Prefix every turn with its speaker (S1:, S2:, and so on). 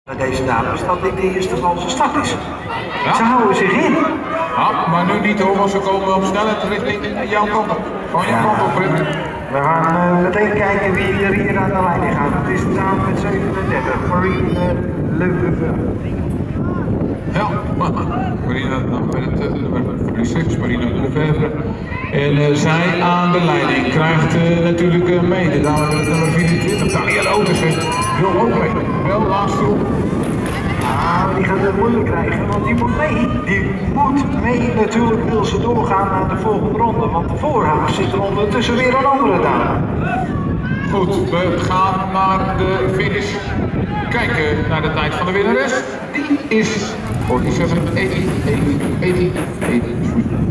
S1: Deze dames dat dit de eerste valse start is.
S2: Ja?
S1: Ze houden zich in.
S2: Ja, maar nu niet hoor, want ze komen op snelheid richting jouw kant op. Gewoon jouw kant op, Fred.
S1: We gaan meteen kijken wie er hier aan de lijn gaat. Het is samen met 37, Marine Lefevre.
S2: Ja, Marina met het nummer 36, Marina Lefevre. En zij aan de leiding krijgt natuurlijk mee. De dame met het nummer 24, Danielle Otersen, wil ook mee. Wel laatste groep.
S1: Ah, die gaat het moeilijk krijgen, want die moet mee. Die moet mee natuurlijk, wil ze doorgaan naar de volgende ronde. Want voor haar zit er ondertussen weer een andere dame.
S2: Goed, we gaan naar de finish. Kijken naar de tijd van de winnares. Die is 47, 80, 80, 80, 80.